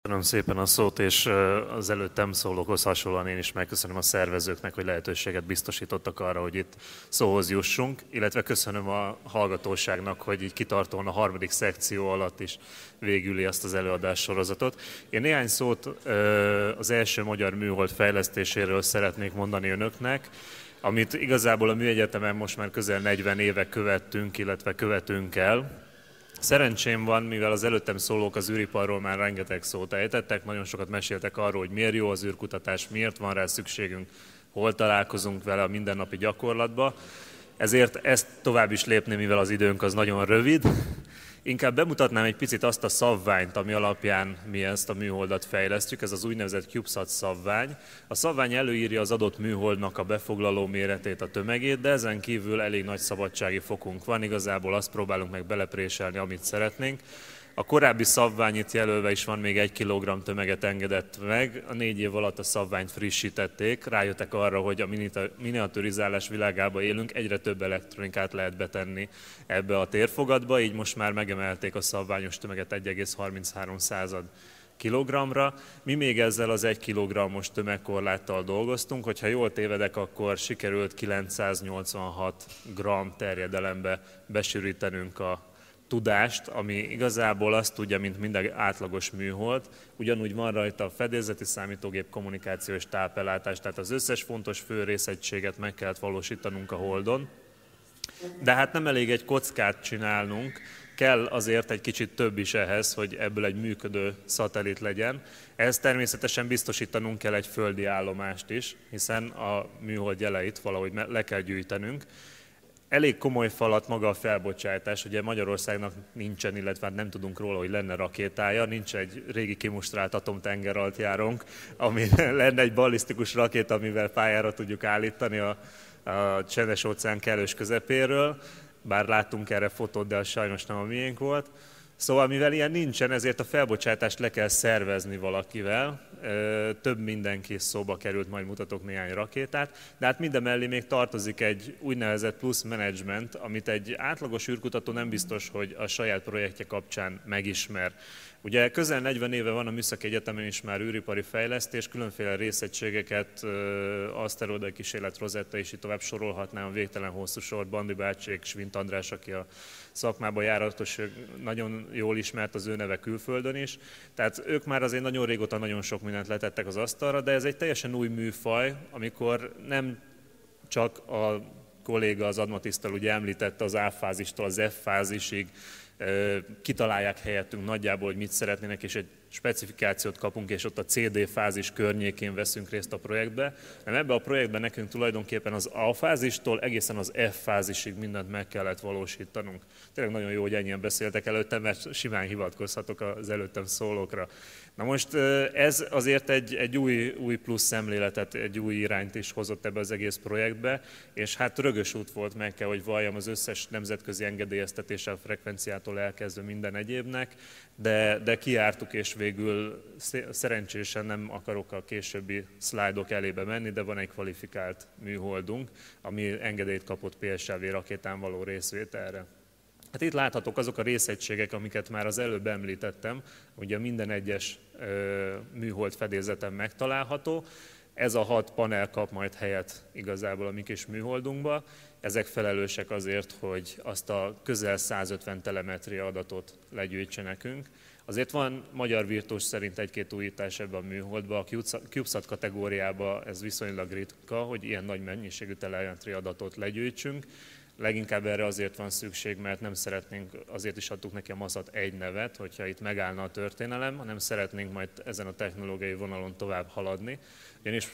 Köszönöm szépen a szót, és az előttem szólókhoz hasonlóan én is megköszönöm a szervezőknek, hogy lehetőséget biztosítottak arra, hogy itt szóhoz jussunk, illetve köszönöm a hallgatóságnak, hogy így kitartóan a harmadik szekció alatt is végüli azt az előadás sorozatot. Én néhány szót az első magyar műhold fejlesztéséről szeretnék mondani önöknek, amit igazából a Műegyetemen most már közel 40 éve követtünk, illetve követünk el. Szerencsém van, mivel az előttem szólók az űriparról már rengeteg szót ejtettek, nagyon sokat meséltek arról, hogy miért jó az űrkutatás, miért van rá szükségünk, hol találkozunk vele a mindennapi gyakorlatban. Ezért ezt tovább is lépném, mivel az időnk az nagyon rövid. Inkább bemutatnám egy picit azt a szabványt, ami alapján mi ezt a műholdat fejlesztjük, ez az úgynevezett CubeSat szabvány. A szabvány előírja az adott műholdnak a befoglaló méretét, a tömegét, de ezen kívül elég nagy szabadsági fokunk van, igazából azt próbálunk meg belepréselni, amit szeretnénk. A korábbi szabvány itt jelölve is van, még 1 kg tömeget engedett meg, a 4 év alatt a szabványt frissítették, rájöttek arra, hogy a miniaturizálás világában élünk, egyre több elektronikát lehet betenni ebbe a térfogatba, így most már megemelték a szabványos tömeget 1,33 kg-ra. Mi még ezzel az 1 kg-os tömegkorláttal dolgoztunk, hogyha jól tévedek, akkor sikerült 986 g terjedelembe besűrítenünk a tudást, ami igazából azt tudja, mint minden átlagos műhold. Ugyanúgy van rajta a fedélzeti számítógép, kommunikáció és tápellátás, tehát az összes fontos fő részegységet meg kellett valósítanunk a Holdon. De hát nem elég egy kockát csinálnunk, kell azért egy kicsit több is ehhez, hogy ebből egy működő szatellit legyen. Ehhez természetesen biztosítanunk kell egy földi állomást is, hiszen a műhold jeleit valahogy le kell gyűjtenünk. Elég komoly falat maga a felbocsátás, ugye Magyarországnak nincsen, illetve nem tudunk róla, hogy lenne rakétája, nincs egy régi kimustrált atomtengeralattjárónk, ami lenne egy ballisztikus rakéta, amivel pályára tudjuk állítani a Csendes-óceán kellős közepéről, bár láttunk erre fotót, de az sajnos nem a miénk volt. Szóval mivel ilyen nincsen, ezért a felbocsátást le kell szervezni valakivel. Több mindenki szóba került, majd mutatok néhány rakétát, de hát mindemellé még tartozik egy úgynevezett plusz menedzsment, amit egy átlagos űrkutató nem biztos, hogy a saját projektje kapcsán megismer. Ugye közel 40 éve van a Műszaki Egyetemen is már űripari fejlesztés, különféle részegységeket, aszteroidai kísérlet, Rosetta, és így tovább sorolhatnám a végtelen hosszú sort, Bandi bácsék, Svint András, aki a szakmában járatos, nagyon jól ismert, az ő neve külföldön is. Tehát ők már azért nagyon régóta nagyon sok mindent letettek az asztalra, de ez egy teljesen új műfaj, amikor nem csak a kolléga az Admatisztal ugye említette az A-fázistól az F-fázisig, kitalálják helyettünk nagyjából, hogy mit szeretnének, és egy specifikációt kapunk, és ott a CD fázis környékén veszünk részt a projektbe. Nem, ebbe a projektben nekünk tulajdonképpen az A fázistól egészen az F fázisig mindent meg kellett valósítanunk. Tényleg nagyon jó, hogy ennyien beszéltek előttem, mert simán hivatkozhatok az előttem szólókra. Na most ez azért egy új plusz szemléletet, egy új irányt is hozott ebbe az egész projektbe, és hát rögös út volt, meg kell, hogy valljam, az összes nemzetközi engedélyeztetéssel, frekvenciától elkezdve minden egyébnek, de kijártuk, és végül szerencsésen nem akarok a későbbi szlájdok elébe menni, de van egy kvalifikált műholdunk, ami engedélyt kapott PSLV rakétán való részvételre. Hát itt láthatók azok a részegységek, amiket már az előbb említettem, ugye minden egyes műhold fedélzeten megtalálható. Ez a 6 panel kap majd helyet igazából a mi kis műholdunkba. Ezek felelősek azért, hogy azt a közel 150 telemetria adatot legyűjtse nekünk. Azért van magyar virtus szerint egy-két újítás ebben a műholdban, a CubeSat kategóriában ez viszonylag ritka, hogy ilyen nagy mennyiségű telemetria adatot legyűjtsünk. Leginkább erre azért van szükség, mert nem szeretnénk, azért is adtuk neki a MASAT egy nevet, hogyha itt megállna a történelem, hanem szeretnénk majd ezen a technológiai vonalon tovább haladni. Ugyanis,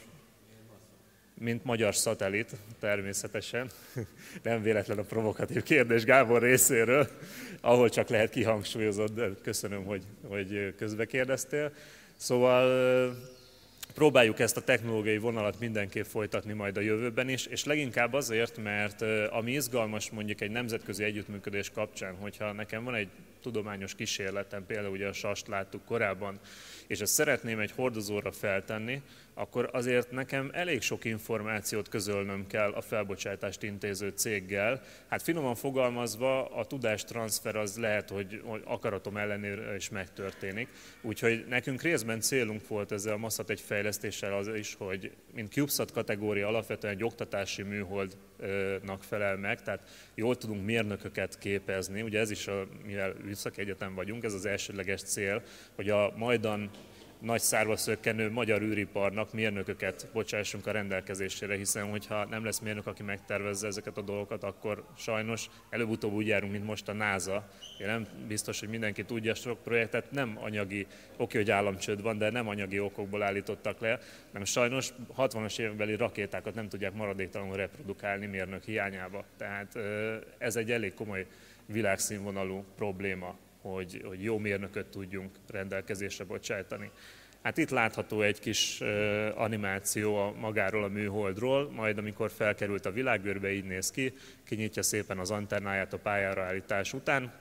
mint magyar szatellit, természetesen, nem véletlen a provokatív kérdés Gábor részéről, ahol csak lehet kihangsúlyozott, de köszönöm, hogy közbe kérdeztél. Szóval próbáljuk ezt a technológiai vonalat mindenképp folytatni majd a jövőben is, és leginkább azért, mert ami izgalmas mondjuk egy nemzetközi együttműködés kapcsán, hogyha nekem van egy tudományos kísérletem, például ugye a SAS-t láttuk korábban, és ezt szeretném egy hordozóra feltenni, akkor azért nekem elég sok információt közölnöm kell a felbocsátást intéző céggel. Hát finoman fogalmazva a tudástranszfer az lehet, hogy akaratom ellenére is megtörténik. Úgyhogy nekünk részben célunk volt ezzel a Massat egy fejlesztéssel az is, hogy mint CubeSat kategória alapvetően egy oktatási műholdnak felel meg, tehát jól tudunk mérnököket képezni. Ugye ez is, mivel műszaki egyetem vagyunk, ez az elsődleges cél, hogy a majdan nagy szárba szökkenő magyar űriparnak mérnököket bocsássunk a rendelkezésére, hiszen hogyha nem lesz mérnök, aki megtervezze ezeket a dolgokat, akkor sajnos előbb-utóbb úgy járunk, mint most a NASA. Én nem biztos, hogy mindenki tudja, sok projektet nem anyagi, oké, hogy államcsőd van, de nem anyagi okokból állítottak le, hanem sajnos 60-as évekbeli rakétákat nem tudják maradéktalanul reprodukálni mérnök hiányába. Tehát ez egy elég komoly világszínvonalú probléma, hogy jó mérnököt tudjunk rendelkezésre bocsájtani. Hát itt látható egy kis animáció magáról a műholdról, majd amikor felkerült a világűrbe, így néz ki, kinyitja szépen az antennáját a pályára állítás után,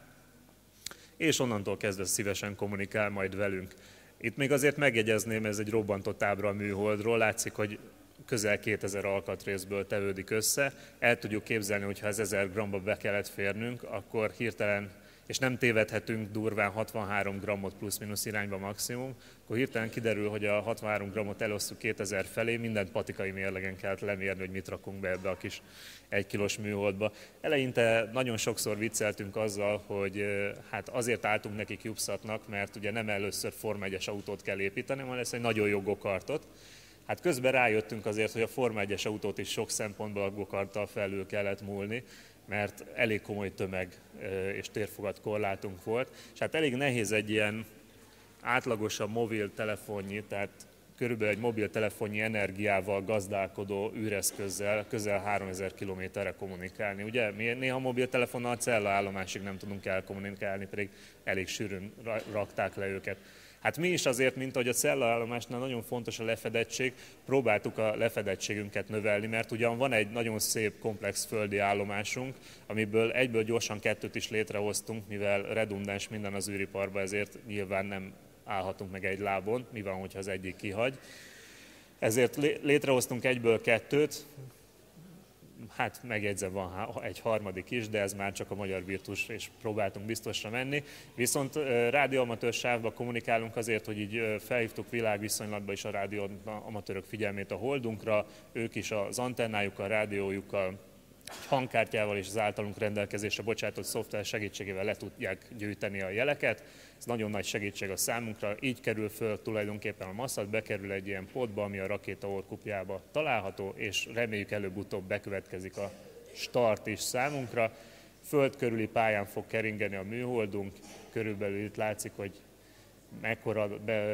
és onnantól kezdve szívesen kommunikál majd velünk. Itt még azért megjegyezném, ez egy robbantott ábra a műholdról, látszik, hogy közel 2000 alkatrészből tevődik össze. El tudjuk képzelni, hogy ha ez 1000 g-ba be kellett férnünk, akkor hirtelen, és nem tévedhetünk durván 63 g-ot plusz-minusz irányba maximum, akkor hirtelen kiderül, hogy a 63 g-ot elosztjuk 2000 felé, mindent patikai mérlegen kellett lemérni, hogy mit rakunk be ebbe a kis 1 kilós műholdba. Eleinte nagyon sokszor vicceltünk azzal, hogy hát azért álltunk neki CubeSatnak, mert ugye nem először Forma 1-es autót kell építeni, hanem lesz egy nagyon jó gokartot. Hát közben rájöttünk azért, hogy a Forma 1-es autót is sok szempontból a gokarttal felül kellett múlni, mert elég komoly tömeg és térfogat korlátunk volt, és hát elég nehéz egy ilyen átlagosabb mobiltelefonnyi, tehát körülbelül egy mobiltelefonnyi energiával gazdálkodó űreszközzel közel 3000 kilométerre kommunikálni. Ugye mi néha mobiltelefonnal a cellaállomásig nem tudunk elkommunikálni, pedig elég sűrűn rakták le őket. Hát mi is azért, mint ahogy a cellaállomásnál nagyon fontos a lefedettség, próbáltuk a lefedettségünket növelni, mert ugyan van egy nagyon szép, komplex földi állomásunk, amiből egyből gyorsan 2-t is létrehoztunk, mivel redundáns minden az űriparban, ezért nyilván nem állhatunk meg egy lábon, mi van, hogyha az egyik kihagy. Ezért létrehoztunk egyből 2-t, hát megjegyzem, van egy harmadik is, de ez már csak a magyar virtus, és próbáltunk biztosra menni. Viszont rádióamatőr sávba kommunikálunk azért, hogy így felhívtuk világviszonylatban is a rádióamatőrök figyelmét a holdunkra, ők is az antennájukkal, rádiójukkal, hangkártyával és az általunk rendelkezésre bocsátott szoftver segítségével le tudják gyűjteni a jeleket. Ez nagyon nagy segítség a számunkra, így kerül föl tulajdonképpen a Massat, bekerül egy ilyen podba, ami a rakéta orrkupjába található, és reméljük előbb-utóbb bekövetkezik a start is számunkra. Föld körüli pályán fog keringeni a műholdunk, körülbelül itt látszik, hogy mekkora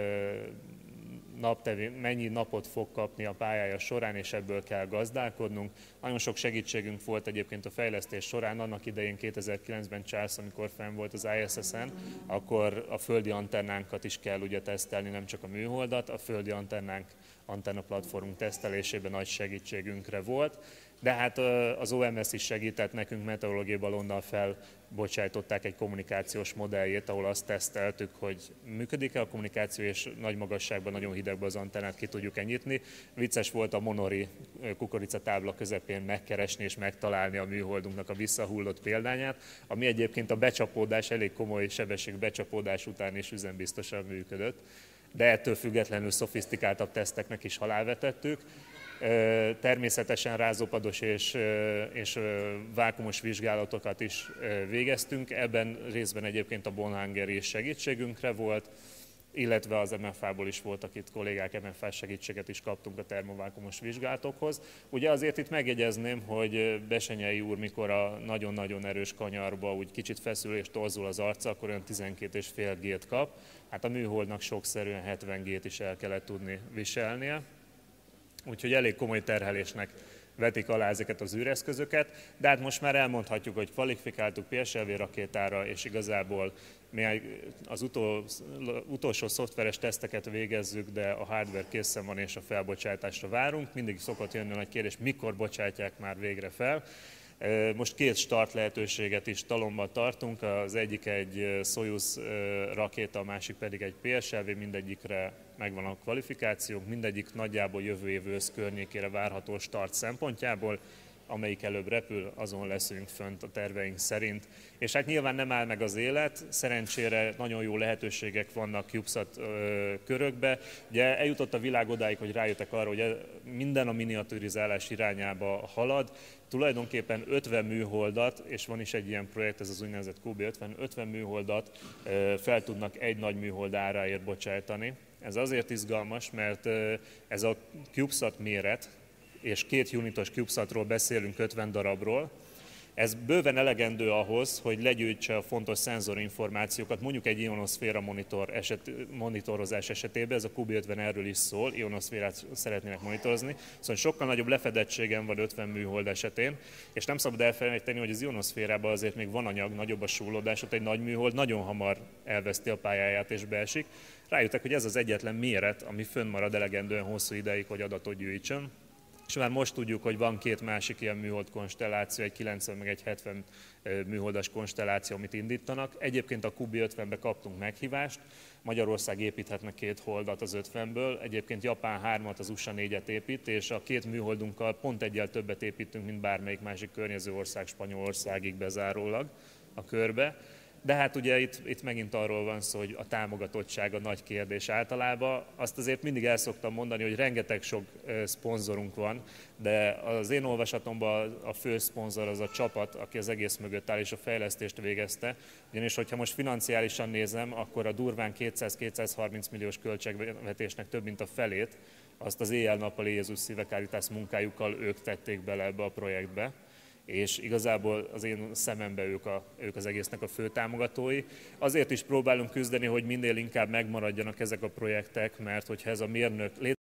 mennyi napot fog kapni a pályája során, és ebből kell gazdálkodnunk. Nagyon sok segítségünk volt egyébként a fejlesztés során, annak idején 2009-ben csász, amikor fenn volt az ISS-en, akkor a földi antennánkat is kell ugye tesztelni, nem csak a műholdat, a földi antenna platformunk tesztelésében nagy segítségünkre volt. De hát az OMS is segített nekünk, meteorológiai balonnal felbocsájtották egy kommunikációs modelljét, ahol azt teszteltük, hogy működik-e a kommunikáció, és nagy magasságban, nagyon hidegben az antennát ki tudjuk nyitni. Vicces volt a Monori kukoricatábla közepén megkeresni és megtalálni a műholdunknak a visszahullott példányát, ami egyébként a becsapódás, elég komoly sebesség becsapódás után is üzembiztosan működött. De ettől függetlenül szofisztikáltabb teszteknek is halálvetettük. Természetesen rázópados és vákumos vizsgálatokat is végeztünk, ebben részben egyébként a Bonhangeri segítségünkre volt, illetve az MFA-ból is voltak itt kollégák, MFA segítséget is kaptunk a termovákumos vizsgálatokhoz. Ugye azért itt megjegyezném, hogy Besenyei úr, mikor a nagyon-nagyon erős kanyarba úgy kicsit feszül és torzul az arca, akkor olyan 12,5 G-t kap. Hát a műholdnak sokszerűen 70 G-t is el kellett tudni viselnie. Úgyhogy elég komoly terhelésnek vetik alá ezeket az űreszközöket, de hát most már elmondhatjuk, hogy kvalifikáltuk PSLV rakétára, és igazából mi az utolsó szoftveres teszteket végezzük, de a hardware készen van és a felbocsátásra várunk. Mindig szokott jönni a nagy kérdés, mikor bocsátják már végre fel. Most két start lehetőséget is talomba tartunk, az egyik egy Soyuz rakéta, a másik pedig egy PSLV, mindegyikre megvan a kvalifikációk, mindegyik nagyjából jövő év ősz környékére várható start szempontjából, amelyik előbb repül, azon leszünk fönt a terveink szerint. És hát nyilván nem áll meg az élet, szerencsére nagyon jó lehetőségek vannak CubeSat körökbe. Ugye eljutott a világ odáig, hogy rájöttek arra, hogy minden a miniaturizálás irányába halad. Tulajdonképpen 50 műholdat, és van is egy ilyen projekt, ez az úgynevezett QB50, 50 műholdat fel tudnak egy nagy műhold áráért bocsájtani. Ez azért izgalmas, mert ez a CubeSat méret, és 2 unitos CubeSatról beszélünk, 50 darabról. Ez bőven elegendő ahhoz, hogy legyűjtse a fontos szenzorinformációkat, mondjuk egy ionoszféra monitorozás esetében, ez a QB50 erről is szól, ionoszférát szeretnének monitorozni, szóval sokkal nagyobb lefedettségen van 50 műhold esetén, és nem szabad elfelejteni, hogy az ionoszférában azért még van anyag, nagyobb a súlódás, ott egy nagy műhold nagyon hamar elveszti a pályáját és beesik. Rájöttek, hogy ez az egyetlen méret, ami fönnmarad elegendően hosszú ideig, hogy adatot gyűjtsön. És már most tudjuk, hogy van két másik ilyen műhold konstelláció, egy 90 meg egy 70 műholdas konstelláció, amit indítanak. Egyébként a QB50-be kaptunk meghívást, Magyarország építhetne 2 holdat az 50-ből, egyébként Japán 3-at, az USA 4-et épít, és a 2 műholdunkkal pont egyel többet építünk, mint bármelyik másik környező ország, Spanyolországig bezárólag a körbe. De hát ugye itt megint arról van szó, hogy a támogatottság a nagy kérdés általában. Azt azért mindig el szoktam mondani, hogy rengeteg sok szponzorunk van, de az én olvasatomban a fő szponzor az a csapat, aki az egész mögött áll és a fejlesztést végezte. Ugyanis, hogyha most financiálisan nézem, akkor a durván 200-230 milliós költségvetésnek több mint a felét, azt az éjjel-nappal Jézus Szíve Caritas munkájukkal ők tették bele ebbe a projektbe. És igazából az én szememben ők az egésznek a fő támogatói. Azért is próbálunk küzdeni, hogy minél inkább megmaradjanak ezek a projektek, mert hogyha ez a mérnök